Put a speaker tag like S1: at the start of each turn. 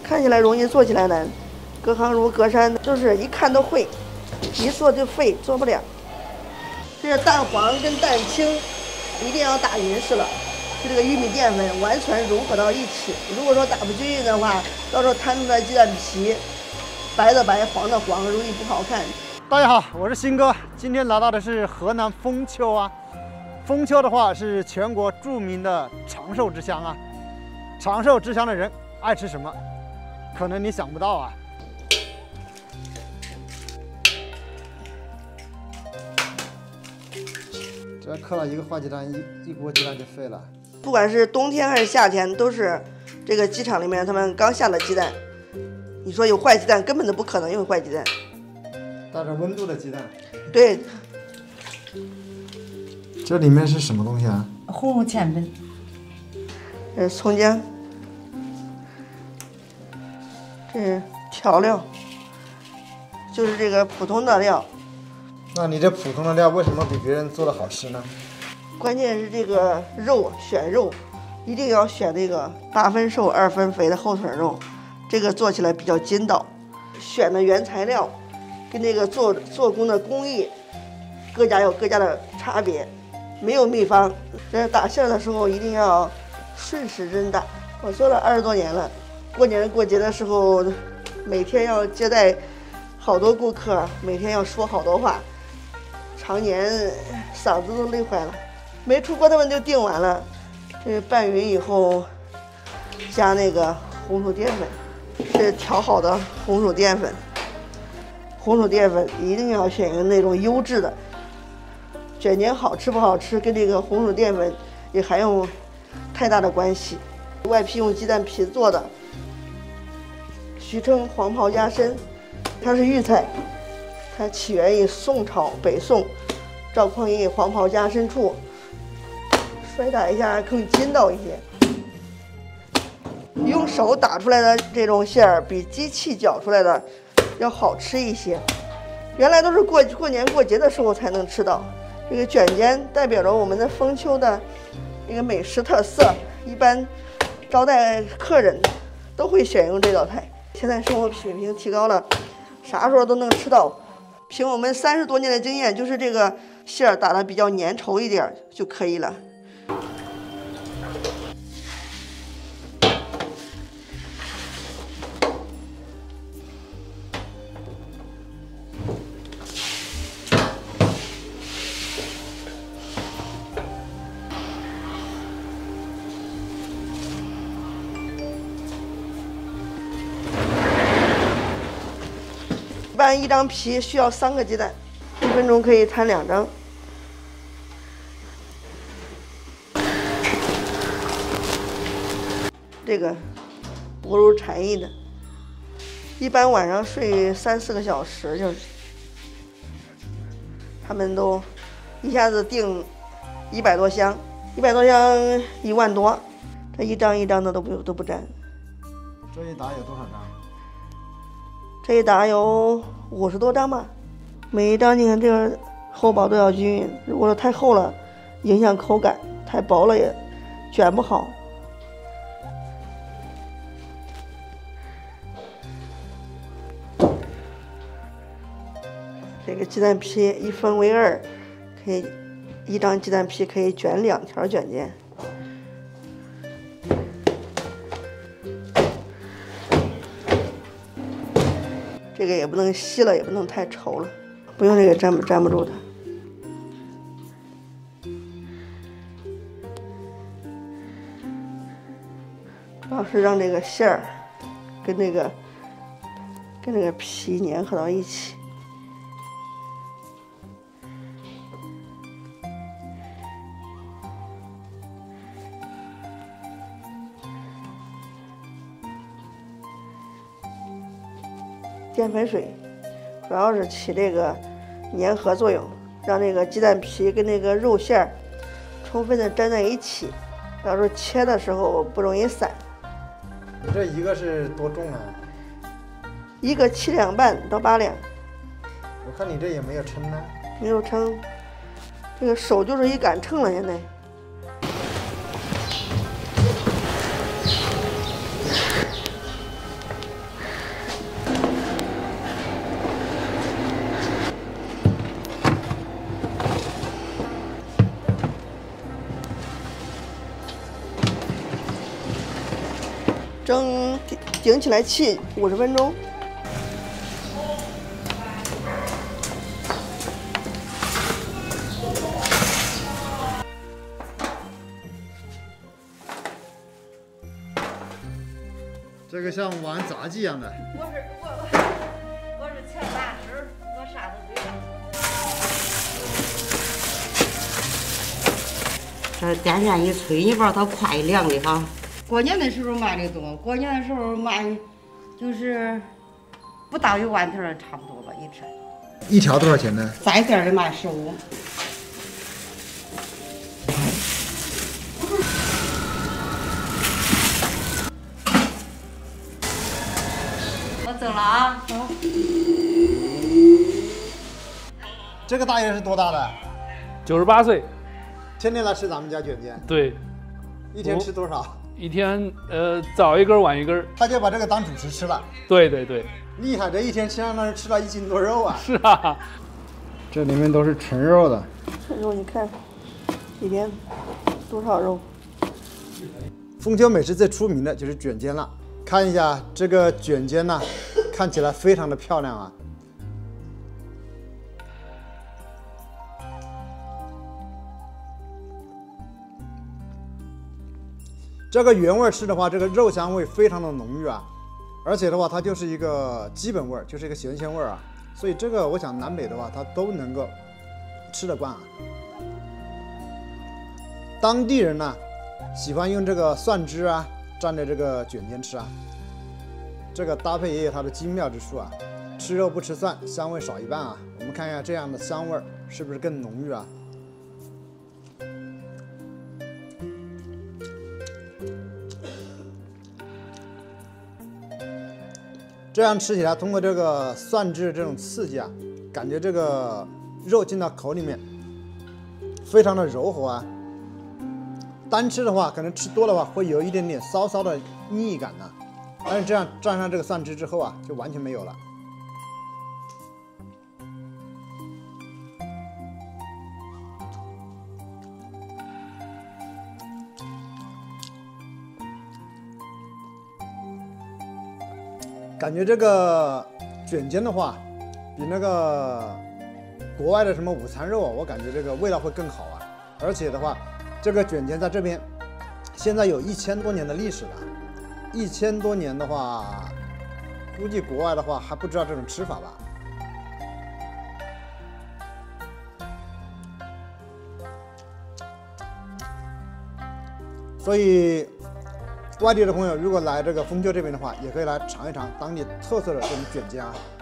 S1: 看起来容易，做起来难。隔行如隔山，就是一看都会，一做就废，做不了。这是蛋黄跟蛋清一定要打匀实了，就这个玉米淀粉完全融合到一起。如果说打不均匀的话，到时候摊出来鸡蛋皮白的白，黄的黄，容易不好看。
S2: 大家好，我是鑫哥，今天来到的是河南封丘啊。封丘的话是全国著名的长寿之乡啊。长寿之乡的人爱吃什么？可能你想不到啊。只要刻了一个坏鸡蛋，一锅鸡蛋就废了。
S1: 不管是冬天还是夏天，都是这个鸡场里面他们刚下的鸡蛋。你说有坏鸡蛋，根本都不可能有坏鸡蛋。
S2: 带着温度的鸡蛋。
S1: 对。
S2: 这里面是什么东西啊？
S3: 红肉甜粉。
S1: 葱姜。这是调料，就是这个普通的料。
S2: 那你这普通的料为什么比别人做的好吃呢？
S1: 关键是这个肉，选肉一定要选这个8分瘦2分肥的后腿肉，这个做起来比较筋道。选的原材料跟这个做工的工艺，各家有各家的差别，没有秘方。这打馅的时候一定要顺时针打。我做了20多年了，过年过节的时候，每天要接待好多顾客，每天要说好多话。常年嗓子都累坏了，没出锅他们就订完了。这拌匀以后，加那个红薯淀粉，是调好的红薯淀粉。红薯淀粉一定要选用那种优质的，卷煎好吃不好吃跟这个红薯淀粉也含有太大的关系。外皮用鸡蛋皮做的，俗称黄袍加参，它是豫菜。它起源于宋朝，北宋赵匡胤黄袍加参处，摔打一下更筋道一些。用手打出来的这种馅儿比机器搅出来的要好吃一些。原来都是过年过节的时候才能吃到。这个卷煎代表着我们的封丘的一个美食特色，一般招待客人都会选用这道菜。现在生活水平提高了，啥时候都能吃到。凭我们30多年的经验，就是这个馅儿打得比较粘稠一点就可以了。一般一张皮需要3个鸡蛋，1分钟可以摊2张。这个薄如蝉翼的，一般晚上睡3、4个小时，就是他们都一下子订100多箱，100多箱1万多，这一张一张的都不沾。
S2: 这一打有多少张？
S1: 这一打有50多张吧，每一张你看这个厚薄都要均匀。如果说太厚了，影响口感；太薄了也卷不好。这个鸡蛋皮1分为2，可以一张鸡蛋皮可以卷2条卷煎。这个也不能稀了，也不能太稠了，不用这个粘不住它。主要是让这个馅儿跟这个皮粘合到一起。淀粉水主要是起这个粘合作用，让这个鸡蛋皮跟那个肉馅儿充分的粘在一起，到时候切的时候不容易散。
S2: 你这一个是多重啊？
S1: 一个7两半到8两。
S2: 我看你这也没有称呢。
S1: 没有称，这个手就是一杆秤了现在。 顶起来沏50分钟。
S2: 这个像玩杂技一样的。
S3: 我是全大师，我啥都对。这电线一吹，你不知道它快凉的哈。过年的时候卖的多，过年的时候卖就是不到1万条差不多吧一天。
S2: 一条多少钱呢？
S3: 在店里卖15。我走了啊。好。
S2: 这个大爷是多大的
S4: ？98岁。
S2: 天天来吃咱们家卷煎。
S4: 对。
S2: 一天吃多少？
S4: 一天早一根晚一根。
S2: 他就把这个当主食吃了。
S4: 对对对。
S2: 厉害，这一天相当于吃了1斤多肉啊！
S4: 是啊。
S2: 这里面都是纯肉的。
S1: 纯肉，你看，里边多少肉？
S2: 丰丘美食最出名的就是卷煎了。看一下这个卷煎呢，看起来非常的漂亮啊。这个原味吃的话，这个肉香味非常的浓郁啊，而且的话，它就是一个基本味，就是一个咸鲜味啊。所以这个我想南北的话，它都能够吃得惯啊。当地人呢，喜欢用这个蒜汁啊蘸着这个卷煎吃啊，这个搭配也有它的精妙之处啊。吃肉不吃蒜，香味少一半啊。我们看一下这样的香味是不是更浓郁啊？这样吃起来，通过这个蒜汁这种刺激啊，感觉这个肉进到口里面非常的柔和啊。单吃的话，可能吃多的话会有一点点稍稍的腻感呢，但是这样蘸上这个蒜汁之后啊，就完全没有了。感觉这个卷煎的话，比那个国外的什么午餐肉啊，我感觉这个味道会更好啊。而且的话，这个卷煎在这边现在有1000多年的历史了，1000多年的话，估计国外的话还不知道这种吃法吧。所以外地的朋友如果来这个丰丘这边的话，也可以来尝一尝当地特色的这种卷煎啊。